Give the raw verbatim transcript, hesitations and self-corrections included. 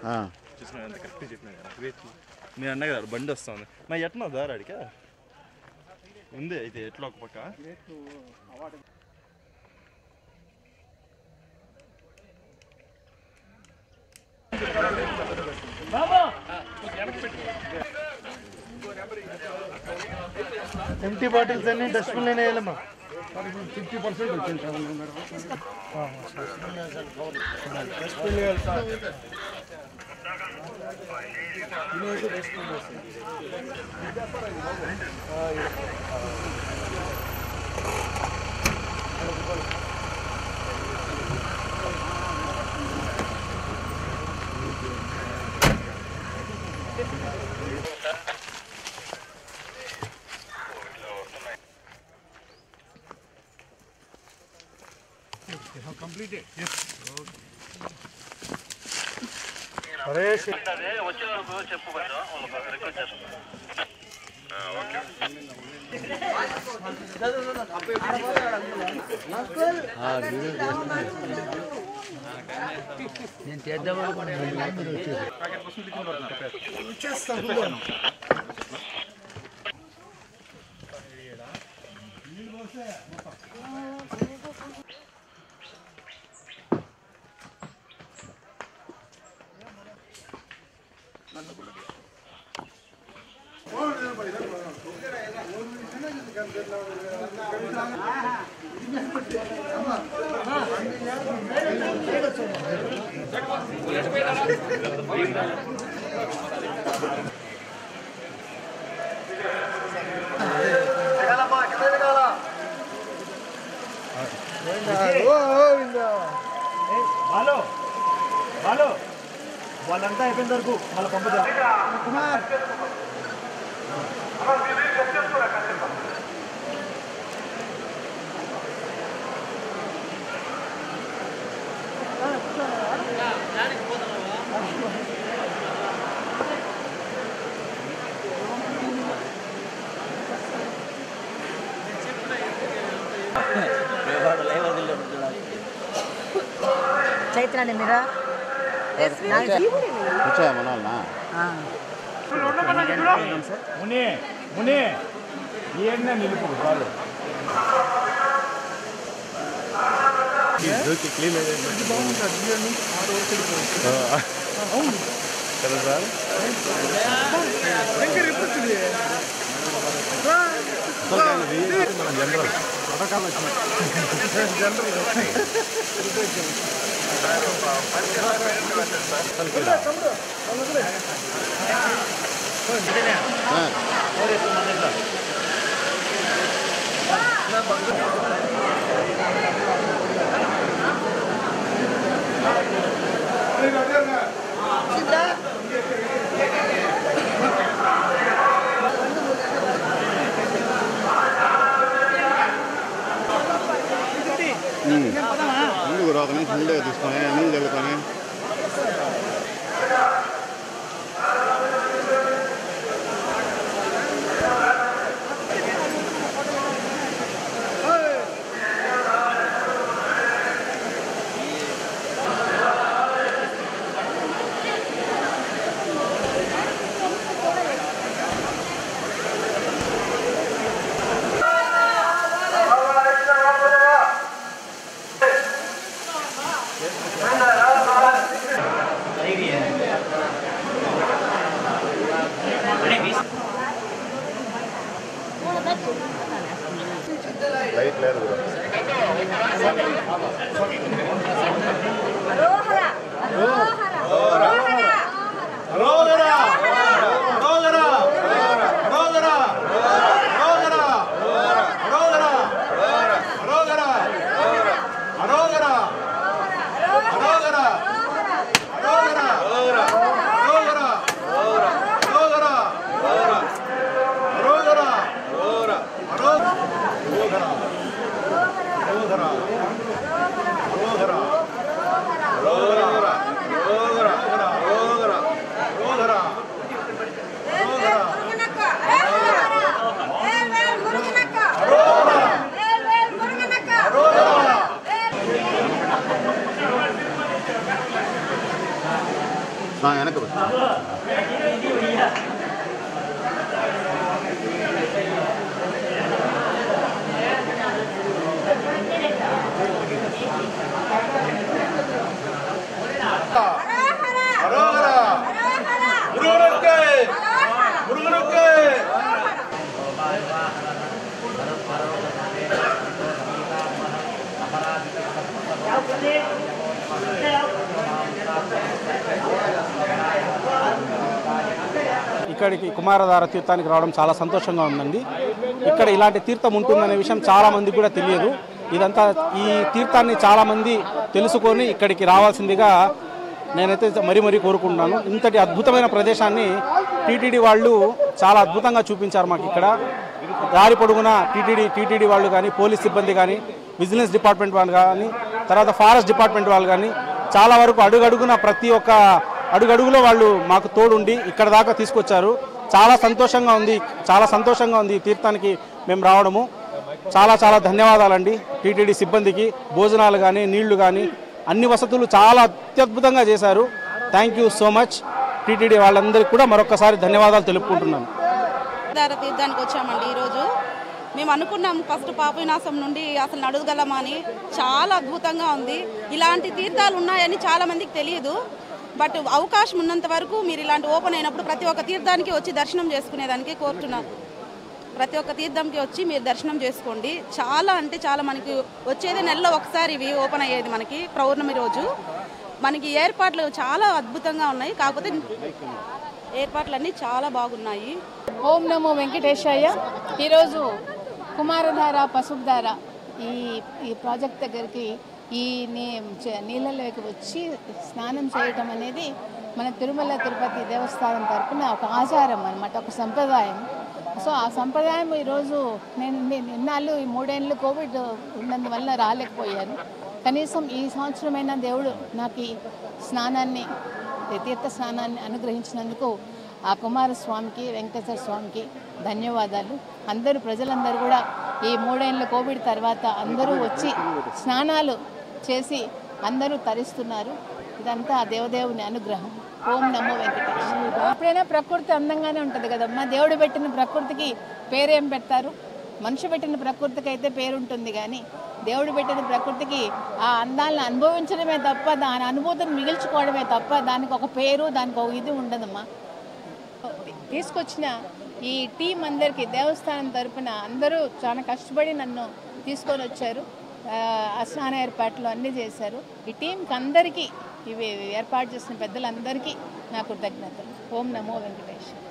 చూసిన ఎంత కరెక్ట్గా చెప్పినా నేను అన్నా కదా బండి వస్తుంది మా ఎట్నా దారి అడిగా ఉంది అయితే ఎట్లా ఒక పక్క ఎంటీ బాటిల్స్ అన్ని డస్ట్బిన్ లోనే వేయాలమ్మా ఫిఫ్టీ పర్సెంట్ వచ్చింది డస్ట్బిన్ వేయాలి సార్ completed. Yes. అరే వచ్చే వరకు చెప్పు కొంచెం వాళ్ళకి రిక్వెస్ట్ చేస్తాను. ఓకే. నేను చేద్దాం అనుకున్నాను మీరు వచ్చేసి ప్యాకెట్ కోసం లిఖించబడుతున్నారు చేస్తాను హలో హలో వాళ్ళంతా అయిపోయిన వరకు వాళ్ళ పంపుతారు కుమార్ చైత్రాన్ని మీరా వచ్చాయా మన వాళ్ళ ముని ముని ఏమన్నా నిలుపు చాలు కదా సార్ మన జనరల్ పథకాలు వచ్చినాయి జనరల్ ముందుకు రాకనే ఫుల్గా తీసుకొని నీళ్ళు చల్లుకొని లైట్ లేదు వెనక ఇక్కడికి కుమారధార తీర్థానికి రావడం చాలా సంతోషంగా ఉందండి. ఇక్కడ ఇలాంటి తీర్థం ఉంటుందనే విషయం చాలామందికి కూడా తెలియదు. ఇదంతా ఈ తీర్థాన్ని చాలామంది తెలుసుకొని ఇక్కడికి రావాల్సిందిగా నేనైతే మరీ మరీ కోరుకుంటున్నాను. ఇంతటి అద్భుతమైన ప్రదేశాన్ని టీటీడీ వాళ్ళు చాలా అద్భుతంగా చూపించారు మాకు. ఇక్కడ దారి పొడుగున టీటీడీ టీటీడీ వాళ్ళు కానీ, పోలీస్ సిబ్బంది కానీ, బిజినెస్ డిపార్ట్మెంట్ వాళ్ళు కానీ, తర్వాత ఫారెస్ట్ డిపార్ట్మెంట్ వాళ్ళు కానీ చాలా వరకు అడుగడుగున ప్రతి ఒక్క అడుగడుగులో వాళ్ళు మాకు తోడుండి ఇక్కడ దాకా తీసుకొచ్చారు. చాలా సంతోషంగా ఉంది చాలా సంతోషంగా ఉంది ఈ తీర్థానికి మేము రావడము. చాలా చాలా ధన్యవాదాలండి టీటీడీ సిబ్బందికి. భోజనాలు కానీ, నీళ్లు కానీ అన్ని వసతులు చాలా అత్యద్భుతంగా చేశారు. Thank you so much TTD వాళ్ళందరికీ కూడా మరొకసారి ధన్యవాదాలు తెలుపుకుంటున్నాను. తీర్థానికి వచ్చామండి ఈరోజు. మేము అనుకున్నాం ఫస్ట్ పాప వినాశం నుండి అసలు నడుగలమా అని. చాలా అద్భుతంగా ఉంది. ఇలాంటి తీర్థాలు ఉన్నాయని చాలా మందికి తెలియదు. బట్ అవకాశం ఉన్నంత వరకు మీరు ఇలాంటి ఓపెన్ అయినప్పుడు ప్రతి ఒక్క తీర్థానికి వచ్చి దర్శనం చేసుకునేదానికి కోరుతున్నాను. ప్రతి ఒక్క తీర్థంకి వచ్చి మీరు దర్శనం చేసుకోండి. చాలా అంటే చాలా మనకి వచ్చేది నెలలో ఒకసారి ఇవి ఓపెన్ అయ్యేది మనకి పౌర్ణమి రోజు. మనకి ఏర్పాట్లు చాలా అద్భుతంగా ఉన్నాయి. కాకపోతే ఏర్పాట్లన్నీ చాలా బాగున్నాయి. ఓం నమో వెంకటేశయ్య. ఈరోజు కుమారధార పసుపుధార ఈ ఈ ప్రాజెక్ట్ దగ్గరికి ఈ నీ నీళ్ళలోకి వచ్చి స్నానం చేయటం అనేది మన తిరుమల తిరుపతి దేవస్థానం తరఫున ఒక ఆచారం అన్నమాట, ఒక సంప్రదాయం. సో ఆ సంప్రదాయం ఈరోజు నేను నేను ఇన్నాళ్ళు ఈ మూడేళ్ళు కోవిడ్ ఉన్నందువల్ల రాలేకపోయాను. కనీసం ఈ సంవత్సరమైనా దేవుడు నాకు ఈ స్నానాన్ని తీర్థ స్నానాన్ని అనుగ్రహించినందుకు ఆ కుమారస్వామికి వెంకటేశ్వర స్వామికి ధన్యవాదాలు. అందరూ ప్రజలందరూ కూడా ఈ మూడేళ్ళ కోవిడ్ తర్వాత అందరూ వచ్చి స్నానాలు చేసి అందరూ తరిస్తున్నారు. ఇదంతా ఆ దేవదేవుని అనుగ్రహం. ఓం నమో వెంకటేశ్వర. ఎప్పుడైనా ప్రకృతి అందంగానే ఉంటుంది కదమ్మా. దేవుడు పెట్టిన ప్రకృతికి పేరేం పెడతారు? మనిషి పెట్టిన ప్రకృతికి అయితే పేరుంటుంది, కానీ దేవుడు పెట్టిన ప్రకృతికి ఆ అందాలను అనుభవించడమే తప్ప, దాని అనుభూతిని మిగిల్చుకోవడమే తప్ప దానికి ఒక పేరు, దానికి ఒక ఇది ఉండదమ్మా. తీసుకొచ్చిన ఈ టీం అందరికీ దేవస్థానం తరపున అందరూ చాలా కష్టపడి నన్ను తీసుకొని వచ్చారు. ఆ స్నాన ఏర్పాట్లు అన్నీ చేశారు. ఈ టీంకి అందరికీ, ఇవి ఏర్పాటు చేసిన పెద్దలందరికీ నా కృతజ్ఞతలు. ఓం నమో వెంకటేశ్వర.